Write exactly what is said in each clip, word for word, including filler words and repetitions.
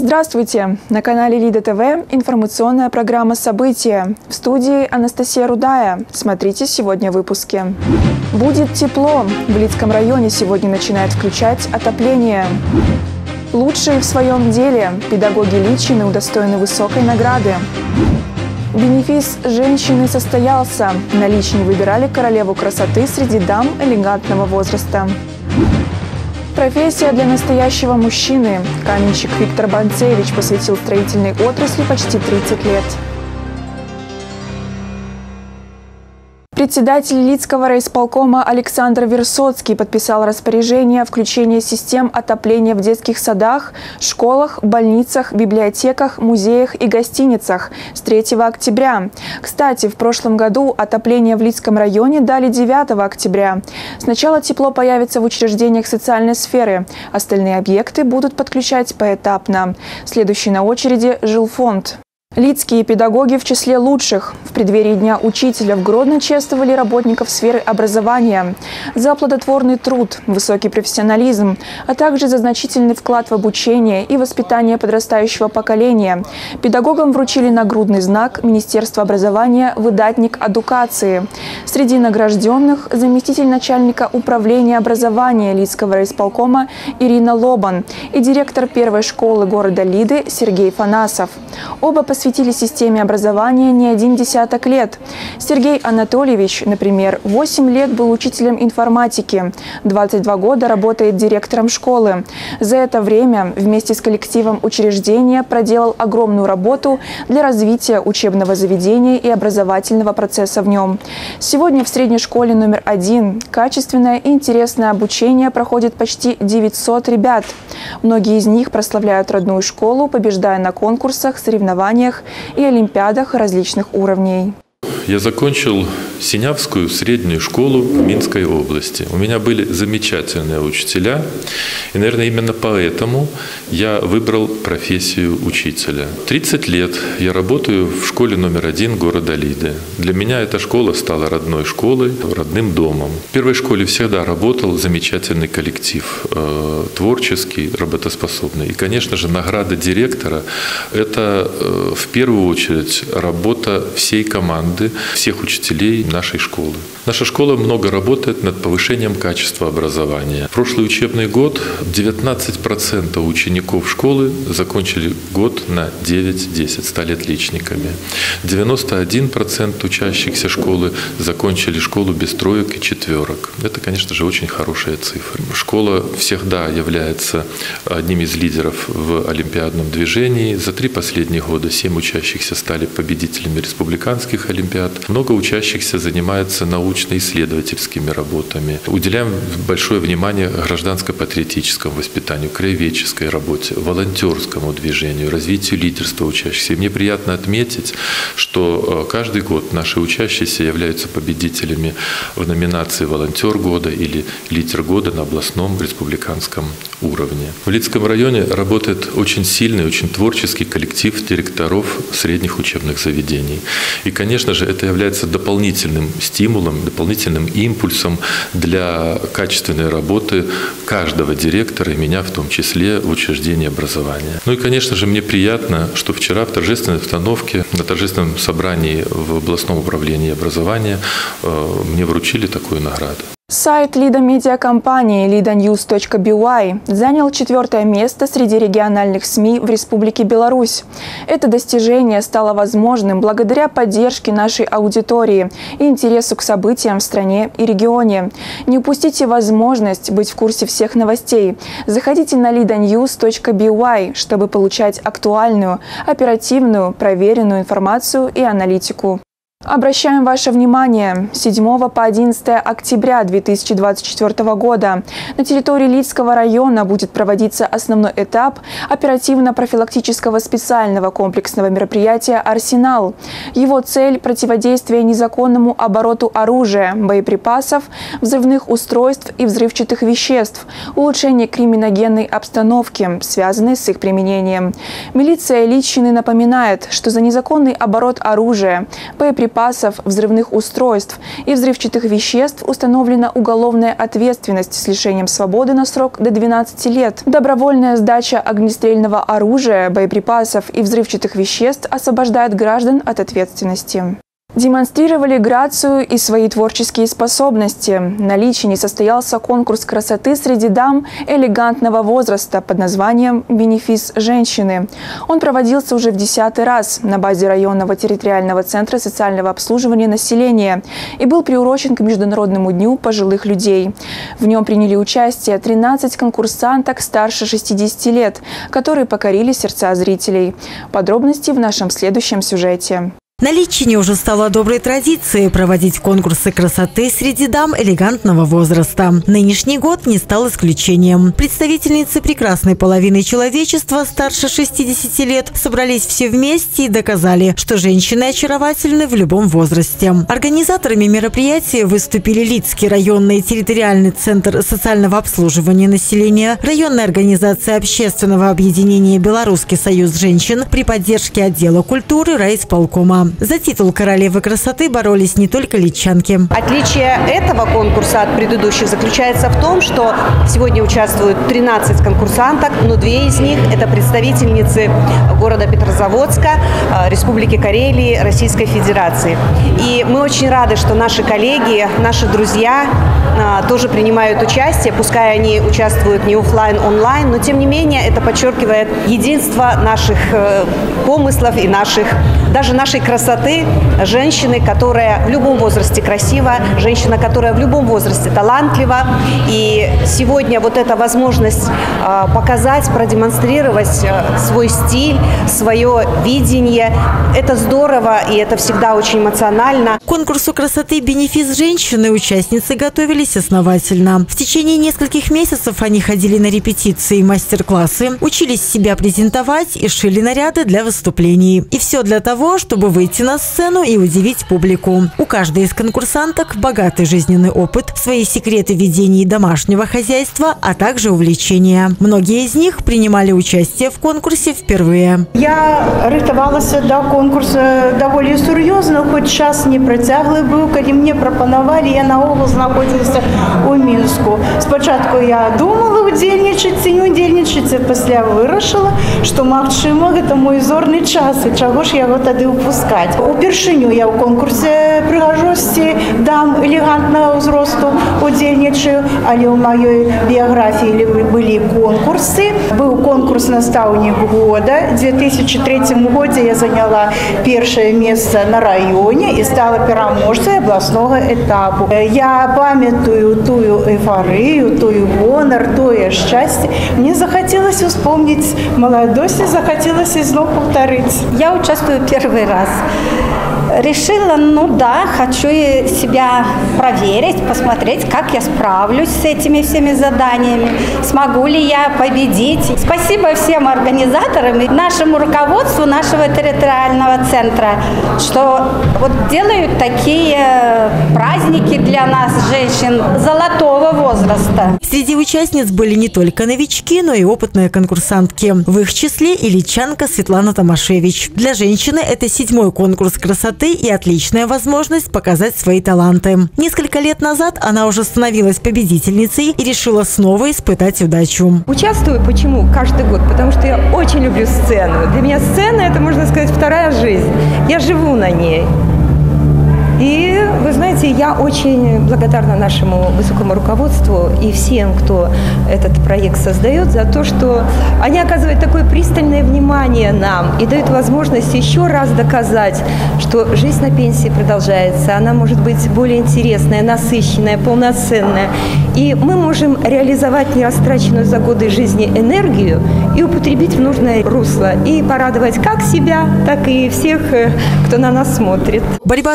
Здравствуйте! На канале Лида ТВ информационная программа «События». В студии Анастасия Рудая. Смотрите сегодня в выпуске. Будет тепло. В Лидском районе сегодня начинает включать отопление. Лучшие в своем деле. Педагоги Личины удостоены высокой награды. Бенефис женщины состоялся. На Личине выбирали королеву красоты среди дам элегантного возраста. Профессия для настоящего мужчины. Каменщик Виктор Банцевич посвятил строительной отрасли почти тридцать лет. Председатель Лидского райисполкома Александр Версоцкий подписал распоряжение о включении систем отопления в детских садах, школах, больницах, библиотеках, музеях и гостиницах с третьего октября. Кстати, в прошлом году отопление в Лидском районе дали девятого октября. Сначала тепло появится в учреждениях социальной сферы. Остальные объекты будут подключать поэтапно. Следующий на очереди – жилфонд. Лидские педагоги в числе лучших. В преддверии Дня учителя в Гродно чествовали работников сферы образования за плодотворный труд, высокий профессионализм, а также за значительный вклад в обучение и воспитание подрастающего поколения. Педагогам вручили нагрудный знак Министерства образования «Выдатник адукации». Среди награжденных заместитель начальника управления образования Лидского райисполкома Ирина Лобан и директор первой школы города Лиды Сергей Фанасов. Оба посвятили посвятили системе образования не один десяток лет. Сергей Анатольевич, например, восемь лет был учителем информатики, двадцать два года работает директором школы. За это время вместе с коллективом учреждения проделал огромную работу для развития учебного заведения и образовательного процесса в нем. Сегодня в средней школе номер один качественное и интересное обучение проходит почти девятьсот ребят. Многие из них прославляют родную школу, побеждая на конкурсах, соревнованиях и олимпиадах различных уровней. Я закончил Синявскую среднюю школу в Минской области. У меня были замечательные учителя, и, наверное, именно поэтому я выбрал профессию учителя. тридцать лет я работаю в школе номер один города Лиды. Для меня эта школа стала родной школой, родным домом. В первой школе всегда работал замечательный коллектив, э, творческий, работоспособный. И, конечно же, награда директора – это э, в первую очередь работа всей команды, всех учителей нашей школы. Наша школа много работает над повышением качества образования. В прошлый учебный год девятнадцать процентов учеников школы закончили год на девять-десять, стали отличниками. девяносто один процент учащихся школы закончили школу без троек и четверок. Это, конечно же, очень хорошие цифры. Школа всегда является одним из лидеров в олимпиадном движении. За три последних года семь учащихся стали победителями республиканских олимпиад. Много учащихся занимаются научно-исследовательскими работами. Уделяем большое внимание гражданско-патриотическому воспитанию, краеведческой работе, волонтерскому движению, развитию лидерства учащихся. И мне приятно отметить, что каждый год наши учащиеся являются победителями в номинации «Волонтер года» или «Лидер года» на областном республиканском уровне. В Лидском районе работает очень сильный, очень творческий коллектив директоров средних учебных заведений. И, конечно же, это является дополнительным стимулом, дополнительным импульсом для качественной работы каждого директора, и меня в том числе, в учреждении образования. Ну и, конечно же, мне приятно, что вчера в торжественной обстановке, на торжественном собрании в областном управлении образования мне вручили такую награду. Сайт Лида-медиакомпании лида ньюс точка би уай занял четвертое место среди региональных СМИ в Республике Беларусь. Это достижение стало возможным благодаря поддержке нашей аудитории и интересу к событиям в стране и регионе. Не упустите возможность быть в курсе всех новостей. Заходите на лида ньюс точка би уай, чтобы получать актуальную, оперативную, проверенную информацию и аналитику. Обращаем ваше внимание, с седьмого по одиннадцатое октября две тысячи двадцать четвёртого года на территории Лидского района будет проводиться основной этап оперативно-профилактического специального комплексного мероприятия «Арсенал». Его цель – противодействие незаконному обороту оружия, боеприпасов, взрывных устройств и взрывчатых веществ, улучшение криминогенной обстановки, связанной с их применением. Милиция Личины напоминает, что за незаконный оборот оружия, боеприпасов, боеприпасов, взрывных устройств и взрывчатых веществ установлена уголовная ответственность с лишением свободы на срок до двенадцати лет. Добровольная сдача огнестрельного оружия, боеприпасов и взрывчатых веществ освобождает граждан от ответственности. Демонстрировали грацию и свои творческие способности. На Личине состоялся конкурс красоты среди дам элегантного возраста под названием «Бенефис женщины». Он проводился уже в десятый раз на базе районного территориального центра социального обслуживания населения и был приурочен к Международному дню пожилых людей. В нем приняли участие тринадцать конкурсанток старше шестидесяти лет, которые покорили сердца зрителей. Подробности в нашем следующем сюжете. На Личине уже стало доброй традицией проводить конкурсы красоты среди дам элегантного возраста. Нынешний год не стал исключением. Представительницы прекрасной половины человечества старше шестидесяти лет собрались все вместе и доказали, что женщины очаровательны в любом возрасте. Организаторами мероприятия выступили Лидский районный территориальный центр социального обслуживания населения, районная организация общественного объединения «Белорусский союз женщин» при поддержке отдела культуры райисполкома. За титул королевы красоты боролись не только личанки. Отличие этого конкурса от предыдущих заключается в том, что сегодня участвуют тринадцать конкурсанток, но две из них – это представительницы города Петрозаводска, Республики Карелии, Российской Федерации. И мы очень рады, что наши коллеги, наши друзья тоже принимают участие, пускай они участвуют не офлайн, онлайн, но тем не менее это подчеркивает единство наших помыслов и наших, даже нашей красоты, женщины, которая в любом возрасте красива, женщина, которая в любом возрасте талантлива. И сегодня вот эта возможность показать, продемонстрировать свой стиль, свое видение, это здорово и это всегда очень эмоционально. К конкурсу красоты «Бенефис женщины» участницы готовились основательно. В течение нескольких месяцев они ходили на репетиции и мастер-классы, учились себя презентовать и шили наряды для выступлений. И все для того, чтобы выйти на сцену и удивить публику. У каждой из конкурсанток богатый жизненный опыт, свои секреты ведения домашнего хозяйства, а также увлечения. Многие из них принимали участие в конкурсе впервые. Я рыхтовалась до конкурса довольно серьезно, хоть час не протягли был, когда мне пропоновали, я на область находилась у Минску. Спочатку я думала удельничать и не удельничать, а после вырашила, что магчыма это мой зорный час, и чего ж я его тогда упускать. Упершыню я в конкурсе прыгажости дам элегантного взросту удельничаю, але у моей биографии были конкурсы. Был конкурс «Наставник года». В две тысячи третьем году я заняла первое место на районе и стала переможцей областного этапа. Я памятую тую эйфорию, тую гонор, тое счастье. Мне захотелось вспомнить молодость и захотелось снова повторить. Я участвую первый раз. Решила, ну да, хочу себя проверить, посмотреть, как я справлюсь с этими всеми заданиями, смогу ли я победить. Спасибо всем организаторам и нашему руководству нашего территориального центра, что вот делают такие праздники для нас, женщин, золотого возраста. Среди участниц были не только новички, но и опытные конкурсантки. В их числе и личанка Светлана Томашевич. Для женщины это седьмой конкурс красоты и отличная возможность показать свои таланты. Несколько лет назад она уже становилась победительницей и решила снова испытать удачу. Участвую почему? Каждый год, потому что я очень люблю сцену. Для меня сцена – это, можно сказать, вторая жизнь. Я живу на ней. И, вы знаете, я очень благодарна нашему высокому руководству и всем, кто этот проект создает, за то, что они оказывают такое пристальное внимание нам и дают возможность еще раз доказать, что жизнь на пенсии продолжается, она может быть более интересная, насыщенная, полноценная. И мы можем реализовать нерастраченную за годы жизни энергию и употребить в нужное русло, и порадовать как себя, так и всех, кто на нас смотрит. Борьба за победу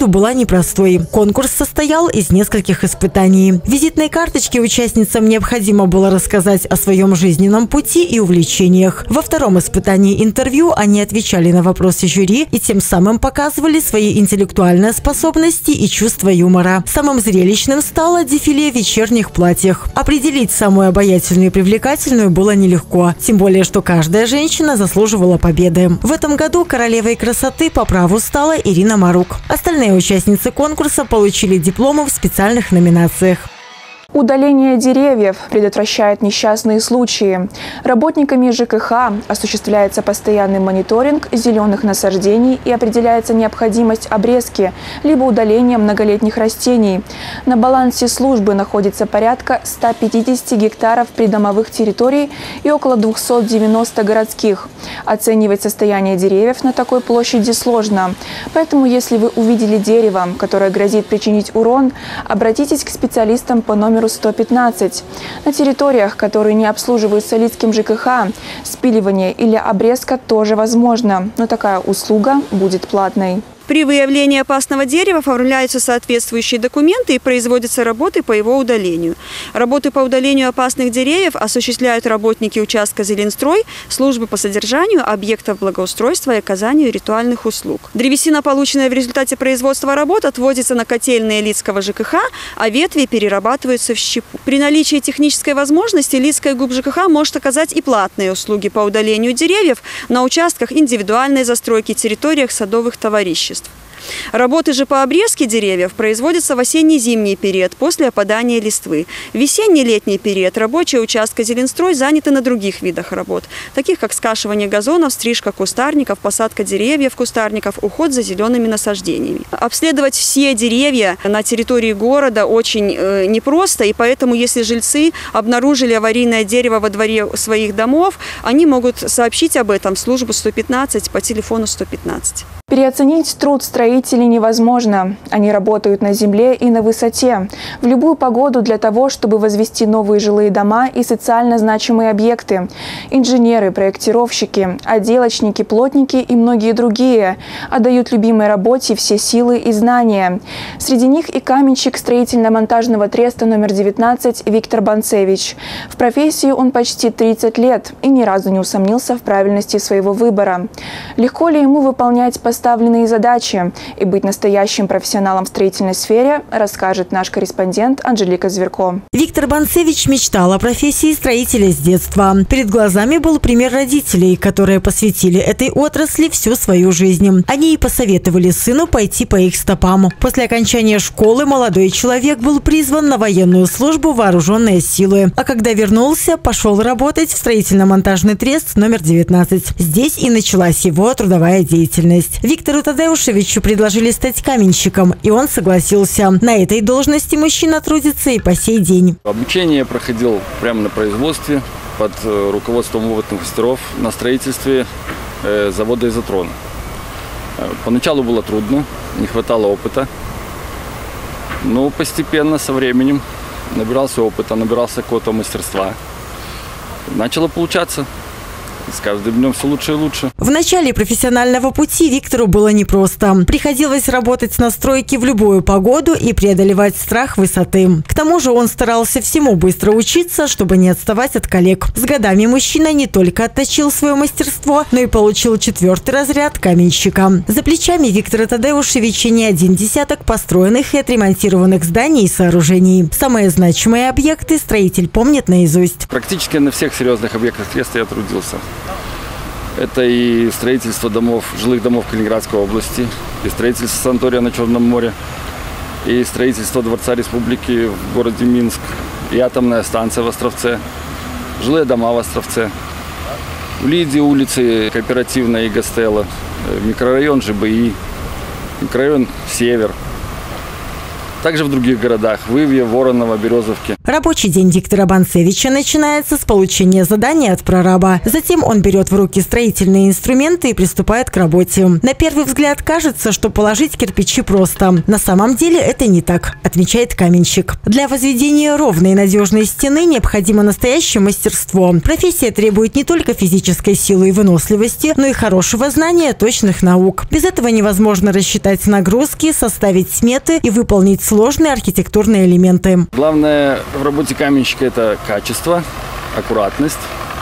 году была непростой. Конкурс состоял из нескольких испытаний. В визитной карточке участницам необходимо было рассказать о своем жизненном пути и увлечениях. Во втором испытании интервью они отвечали на вопросы жюри и тем самым показывали свои интеллектуальные способности и чувство юмора. Самым зрелищным стало дефиле в вечерних платьях. Определить самую обаятельную и привлекательную было нелегко. Тем более, что каждая женщина заслуживала победы. В этом году королевой красоты по праву стала Ирина Марук. Остальные участницы конкурса получили дипломы в специальных номинациях. Удаление деревьев предотвращает несчастные случаи. Работниками ЖКХ осуществляется постоянный мониторинг зеленых насаждений и определяется необходимость обрезки либо удаления многолетних растений. На балансе службы находится порядка ста пятидесяти гектаров придомовых территорий и около двухсот девяноста городских. Оценивать состояние деревьев на такой площади сложно. Поэтому, если вы увидели дерево, которое грозит причинить урон, обратитесь к специалистам по номеру сто пятнадцать. На территориях, которые не обслуживаются Лицким ЖКХ, спиливание или обрезка тоже возможно, но такая услуга будет платной. При выявлении опасного дерева оформляются соответствующие документы и производятся работы по его удалению. Работы по удалению опасных деревьев осуществляют работники участка «Зеленстрой», службы по содержанию объектов благоустройства и оказанию ритуальных услуг. Древесина, полученная в результате производства работ, отводится на котельные Лицкого ЖКХ, а ветви перерабатываются в щепу. При наличии технической возможности Лицкая ГУП ЖКХ может оказать и платные услуги по удалению деревьев на участках индивидуальной застройки, территориях садовых товариществ. Работы же по обрезке деревьев производятся в осенне-зимний период после опадания листвы. В весенне-летний период рабочие участка «Зеленстрой» заняты на других видах работ, таких как скашивание газонов, стрижка кустарников, посадка деревьев, кустарников, уход за зелеными насаждениями. Обследовать все деревья на территории города очень э, непросто, и поэтому, если жильцы обнаружили аварийное дерево во дворе своих домов, они могут сообщить об этом в службу сто пятнадцать по телефону сто пятнадцать. Переоценить труд строителей невозможно. Они работают на земле и на высоте. В любую погоду для того, чтобы возвести новые жилые дома и социально значимые объекты. Инженеры, проектировщики, отделочники, плотники и многие другие отдают любимой работе все силы и знания. Среди них и каменщик строительно-монтажного треста номер девятнадцать Виктор Банцевич. В профессии он почти тридцать лет и ни разу не усомнился в правильности своего выбора. Легко ли ему выполнять постоянно поставленные задачи и быть настоящим профессионалом в строительной сфере, расскажет наш корреспондент Анжелика Зверко. Виктор Банцевич мечтал о профессии строителя с детства. Перед глазами был пример родителей, которые посвятили этой отрасли всю свою жизнь. Они и посоветовали сыну пойти по их стопам. После окончания школы молодой человек был призван на военную службу в вооруженные силы. А когда вернулся, пошел работать в строительно-монтажный трест номер девятнадцать. Здесь и началась его трудовая деятельность. Виктору Тадеушевичу предложили стать каменщиком, и он согласился. На этой должности мужчина трудится и по сей день. Обучение я проходил прямо на производстве под руководством опытных мастеров на строительстве завода «Изотрон». Поначалу было трудно, не хватало опыта, но постепенно, со временем, набирался опыта, набирался какого-то мастерства. Начало получаться. С каждым днем все лучше и лучше. В начале профессионального пути Виктору было непросто. Приходилось работать на стройке в любую погоду и преодолевать страх высоты. К тому же он старался всему быстро учиться, чтобы не отставать от коллег. С годами мужчина не только отточил свое мастерство, но и получил четвертый разряд каменщика. За плечами Виктора Тадеушевича не один десяток построенных и отремонтированных зданий и сооружений. Самые значимые объекты строитель помнит наизусть. Практически на всех серьезных объектах треста я трудился. Это и строительство домов, жилых домов Калининградской области, и строительство санатория на Черном море, и строительство Дворца Республики в городе Минск, и атомная станция в Островце, жилые дома в Островце, в Лиде улицы Кооперативная и Гастелло, микрорайон ЖБИ, микрорайон Север. Также в других городах – Вывье, Вороново, Березовке. Рабочий день Виктора Банцевича начинается с получения задания от прораба. Затем он берет в руки строительные инструменты и приступает к работе. На первый взгляд кажется, что положить кирпичи просто. На самом деле это не так, отмечает каменщик. Для возведения ровной и надежной стены необходимо настоящее мастерство. Профессия требует не только физической силы и выносливости, но и хорошего знания точных наук. Без этого невозможно рассчитать нагрузки, составить сметы и выполнить сложные архитектурные элементы. Главное в работе каменщика – это качество, аккуратность.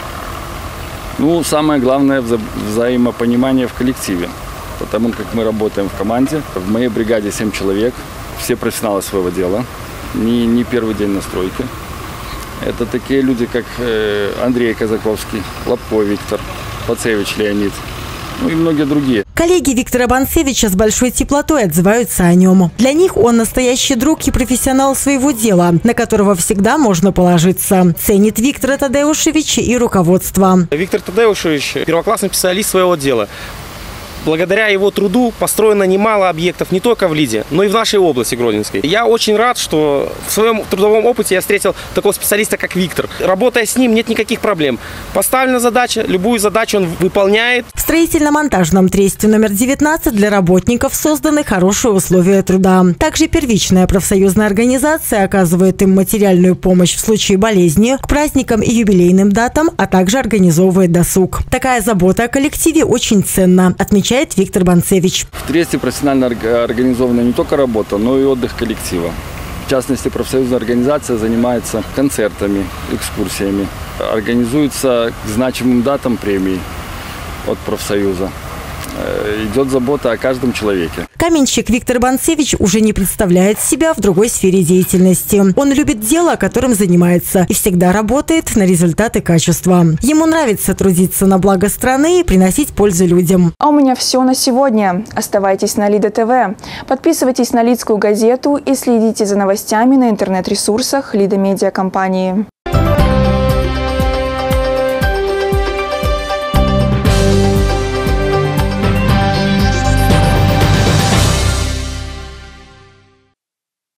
Ну, самое главное – вза взаимопонимание в коллективе. Потому как мы работаем в команде. В моей бригаде семь человек. Все профессионалы своего дела. Не, не первый день на стройке. Это такие люди, как Андрей Казаковский, Лобко Виктор, Пацевич Леонид. Ну и многие другие. Коллеги Виктора Банцевича с большой теплотой отзываются о нем. Для них он настоящий друг и профессионал своего дела, на которого всегда можно положиться. Ценит Виктора Тадеушевича и руководство. Виктор Тадеушевич – первоклассный специалист своего дела. Благодаря его труду построено немало объектов не только в Лиде, но и в нашей области Гродненской. Я очень рад, что в своем трудовом опыте я встретил такого специалиста, как Виктор. Работая с ним, нет никаких проблем. Поставлена задача, любую задачу он выполняет. В строительно-монтажном тресте номер девятнадцать для работников созданы хорошие условия труда. Также первичная профсоюзная организация оказывает им материальную помощь в случае болезни, к праздникам и юбилейным датам, а также организовывает досуг. Такая забота о коллективе очень ценна, отмечает Виктор Банцевич. В тресте профессионально организована не только работа, но и отдых коллектива. В частности, профсоюзная организация занимается концертами, экскурсиями. Организуется к значимым датам премий от профсоюза. Идет забота о каждом человеке. Каменщик Виктор Банцевич уже не представляет себя в другой сфере деятельности. Он любит дело, которым занимается, и всегда работает на результат и качество. Ему нравится трудиться на благо страны и приносить пользу людям. А у меня все на сегодня. Оставайтесь на Лида ТВ. Подписывайтесь на Лидскую газету и следите за новостями на интернет-ресурсах Лида Медиа компании.